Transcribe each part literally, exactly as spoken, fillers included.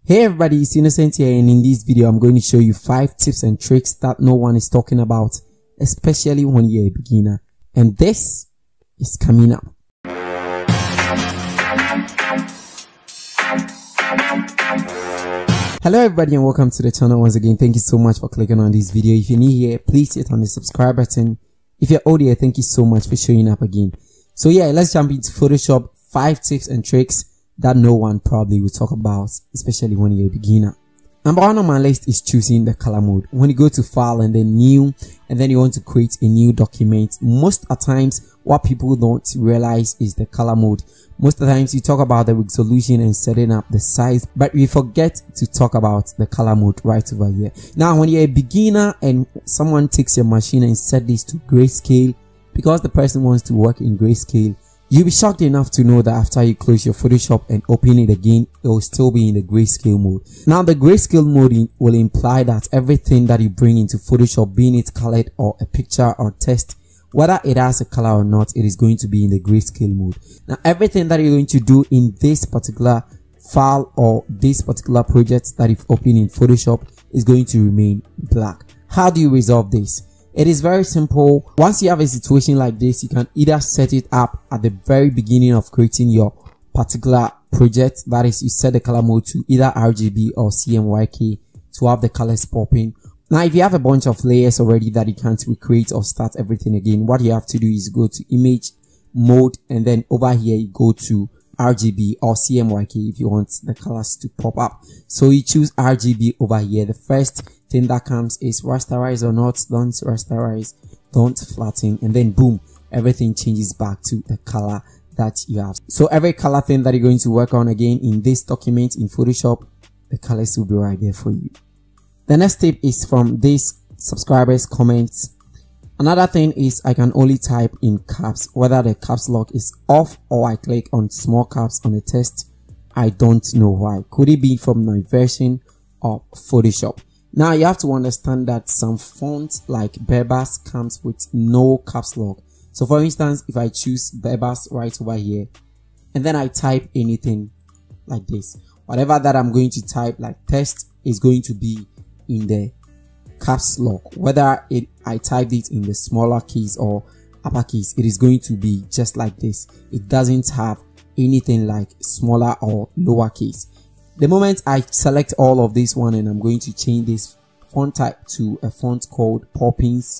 Hey everybody, it's Innocent here, and in this video I'm going to show you five tips and tricks that no one is talking about, especially when you're a beginner. And this is coming up. Hello everybody and welcome to the channel once again. Thank you so much for clicking on this video. If you're new here, please hit on the subscribe button. If you're old here, thank you so much for showing up again. So yeah, let's jump into Photoshop. Five tips and tricks that no one probably will talk about, especially when you're a beginner. Number one on my list is choosing the color mode. When you go to file and then new, and then you want to create a new document, most of the times what people don't realize is the color mode. Most of the times you talk about the resolution and setting up the size, but we forget to talk about the color mode right over here. Now when you're a beginner and someone takes your machine and set this to grayscale, because the person wants to work in grayscale, you'll be shocked enough to know that after you close your Photoshop and open it again, it will still be in the grayscale mode. Now the grayscale mode will imply that everything that you bring into Photoshop, being it colored or a picture or text, whether it has a color or not, it is going to be in the grayscale mode. Now everything that you're going to do in this particular file or this particular project that you've opened in Photoshop is going to remain black. How do you resolve this? It is very simple. Once you have a situation like this, you can either set it up at the very beginning of creating your particular project. That is, you set the color mode to either R G B or C M Y K to have the colors popping. Now, if you have a bunch of layers already that you can't recreate or start everything again, what you have to do is go to image mode, and then over here you go to R G B or C M Y K if you want the colors to pop up. So you choose R G B over here. The first thing that comes is rasterize or not. Don't rasterize, don't flatten, and then boom, everything changes back to the color that you have. So every color thing that you're going to work on again in this document in Photoshop, the colors will be right there for you. The next tip is from this subscriber's comments. Another thing is I can only type in caps, whether the caps lock is off or I click on small caps on the text. I don't know why. Could it be from my version of Photoshop? Now you have to understand that some fonts like Bebas comes with no caps lock. So for instance, if I choose Bebas right over here and then I type anything like this, whatever that I'm going to type like text is going to be in the caps lock. Whether it I typed it in the smaller keys or upper keys, it is going to be just like this. It doesn't have anything like smaller or lower keys. The moment I select all of this one and I'm going to change this font type to a font called Poppins,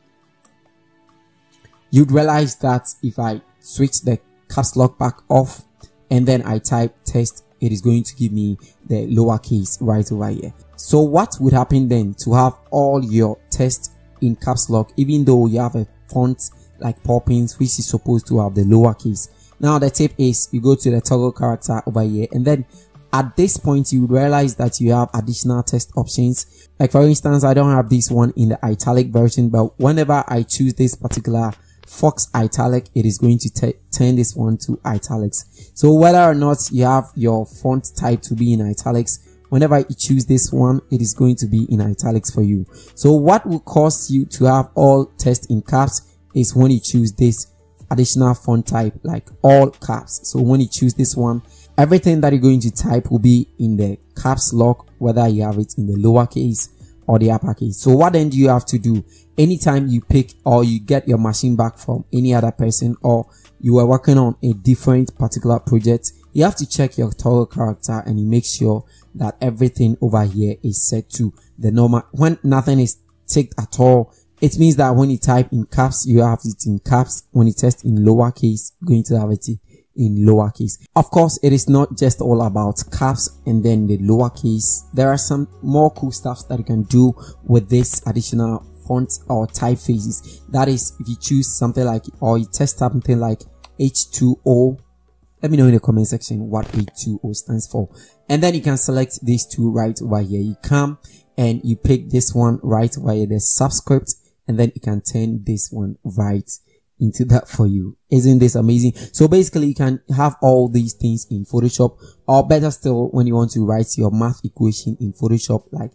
you'd realize that if I switch the caps lock back off and then I type text, it is going to give me the lower case right over here. So what would happen then to have all your text in caps lock, even though you have a font like Poppins which is supposed to have the lower case? Now the tip is you go to the toggle character over here, and then at this point you realize that you have additional text options. Like for instance, I don't have this one in the italic version, but whenever I choose this particular Fox italic, it is going to turn this one to italics. So whether or not you have your font type to be in italics, whenever you choose this one, it is going to be in italics for you. So what will cause you to have all text in caps is when you choose this additional font type like all caps. So when you choose this one, everything that you're going to type will be in the caps lock, whether you have it in the lowercase or the uppercase. So what then do you have to do? Anytime you pick or you get your machine back from any other person, or you are working on a different particular project, you have to check your toggle character and you make sure that everything over here is set to the normal. When nothing is ticked at all, it means that when you type in caps, you have it in caps. When you text in lowercase, you're going to have it in lowercase. Of course, it is not just all about caps and then the lowercase. There are some more cool stuff that you can do with this additional font or typefaces. That is, if you choose something like, or you test something like H two O, let me know in the comment section what H two O stands for, and then you can select these two right over here. You come and you pick this one right over here, the subscript, and then you can turn this one right into that for you. Isn't this amazing? So basically you can have all these things in Photoshop, or better still, when you want to write your math equation in Photoshop like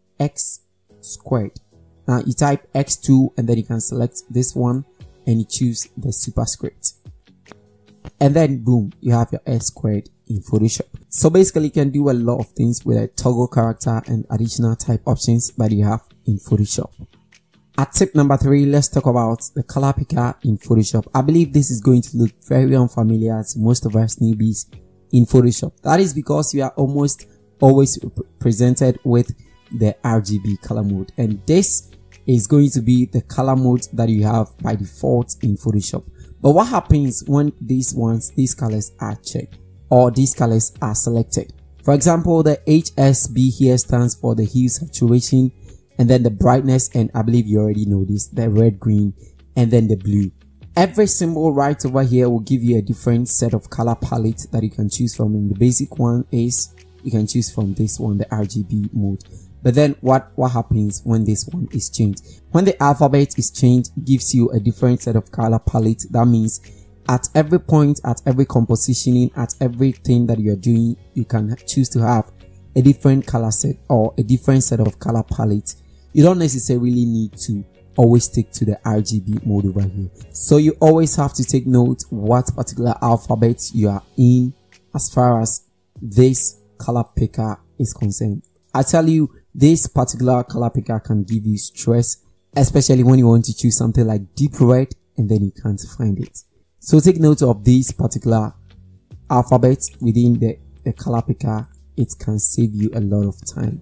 x squared. Now you type x two and then you can select this one and you choose the superscript, and then boom, you have your x squared in Photoshop. So basically you can do a lot of things with a toggle character and additional type options that you have in Photoshop. At tip number three, let's talk about the color picker in Photoshop. I believe this is going to look very unfamiliar to most of us newbies in Photoshop. That is because you are almost always presented with the R G B color mode, and this is going to be the color mode that you have by default in Photoshop. But what happens when these ones, these colors are checked or these colors are selected? For example, the H S B here stands for the hue saturation, and then the brightness, and I believe you already know this, the red, green, and then the blue. Every symbol right over here will give you a different set of color palette that you can choose from, and the basic one is you can choose from this one, the R G B mode. But then what what happens when this one is changed? When the alphabet is changed, it gives you a different set of color palette. That means at every point, at every compositioning, at everything that you're doing, you can choose to have a different color set or a different set of color palette. You don't necessarily need to always stick to the R G B mode over here. So you always have to take note what particular alphabet you are in as far as this color picker is concerned. I tell you, this particular color picker can give you stress, especially when you want to choose something like deep red and then you can't find it. So take note of this particular alphabet within the, the color picker. It can save you a lot of time.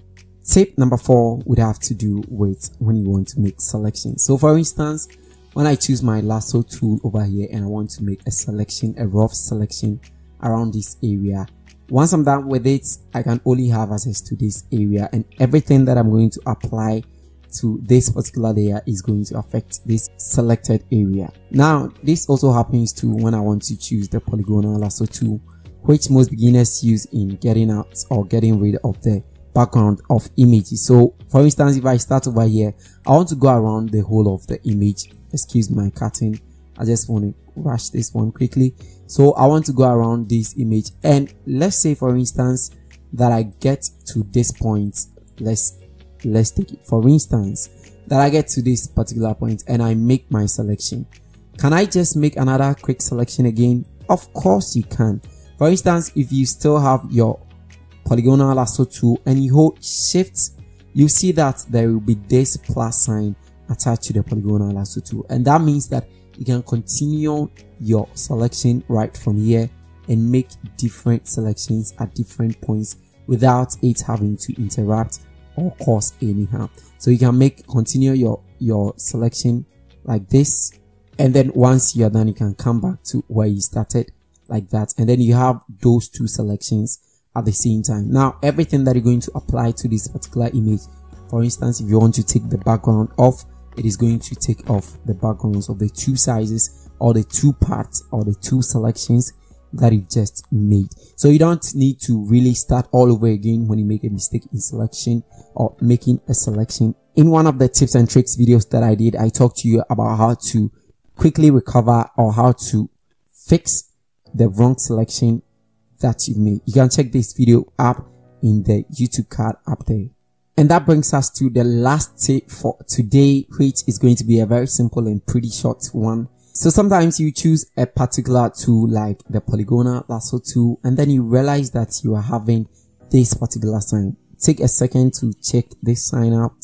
Tip number four would have to do with when you want to make selections. So for instance, when I choose my lasso tool over here and I want to make a selection, a rough selection around this area, once I'm done with it, I can only have access to this area, and everything that I'm going to apply to this particular layer is going to affect this selected area. Now, this also happens too when I want to choose the polygonal lasso tool, which most beginners use in getting out or getting rid of the background of images. So for instance, if I start over here, I want to go around the whole of the image. Excuse my cutting, I just want to rush this one quickly. So I want to go around this image, and let's say for instance that I get to this point. Let's let's take it for instance that I get to this particular point and I make my selection. Can I just make another quick selection again? Of course you can. For instance, if you still have your polygonal lasso tool and you hold shift, you see that there will be this plus sign attached to the polygonal lasso tool, and that means that you can continue your selection right from here and make different selections at different points without it having to interrupt or cause any harm. So you can make continue your your selection like this, and then once you're done, you can come back to where you started like that, and then you have those two selections at the same time. Now everything that you're going to apply to this particular image, for instance, if you want to take the background off, it is going to take off the backgrounds of the two sizes or the two parts or the two selections that you've just made. So you don't need to really start all over again when you make a mistake in selection or making a selection. In one of the tips and tricks videos that I did, I talked to you about how to quickly recover or how to fix the wrong selection that you made. You can check this video up in the YouTube card up there. And that brings us to the last tip for today, which is going to be a very simple and pretty short one. So sometimes you choose a particular tool like the polygonal lasso tool, and then you realize that you are having this particular sign. Take a second to check this sign out,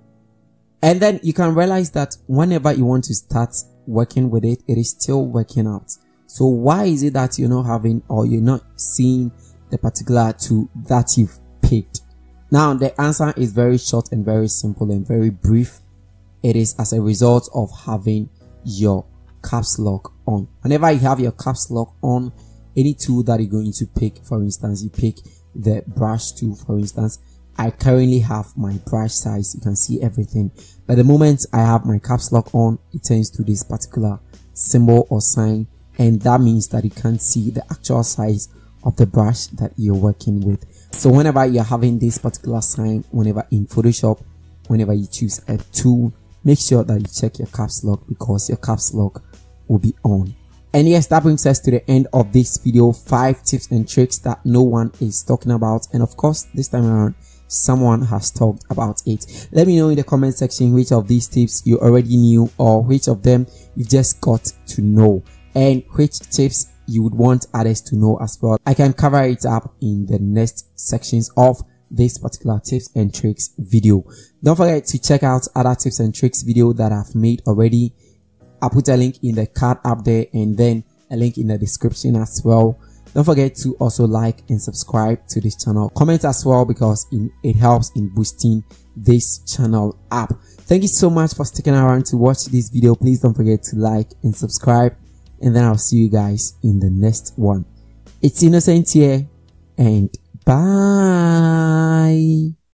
and then you can realize that whenever you want to start working with it, it is still working out. So why is it that you're not having or you're not seeing the particular tool that you've picked? Now the answer is very short and very simple and very brief. It is as a result of having your caps lock on. Whenever you have your caps lock on, any tool that you're going to pick, for instance, you pick the brush tool, for instance. I currently have my brush size, you can see everything, but the moment I have my caps lock on, it turns to this particular symbol or sign, and that means that you can't see the actual size of the brush that you're working with. So whenever you're having this particular sign, whenever in Photoshop, whenever you choose a tool, make sure that you check your caps lock, because your caps lock will be on. And yes, that brings us to the end of this video. Five tips and tricks that no one is talking about, and of course this time around someone has talked about it. Let me know in the comment section which of these tips you already knew, or which of them you just got to know, and which tips you would want others to know as well. I can cover it up in the next sections of this particular tips and tricks video. Don't forget to check out other tips and tricks video that I've made already. I'll put a link in the card up there and then a link in the description as well. Don't forget to also like and subscribe to this channel. Comment as well because it helps in boosting this channel up. Thank you so much for sticking around to watch this video. Please don't forget to like and subscribe, and then I'll see you guys in the next one. It's Innocent here, and bye.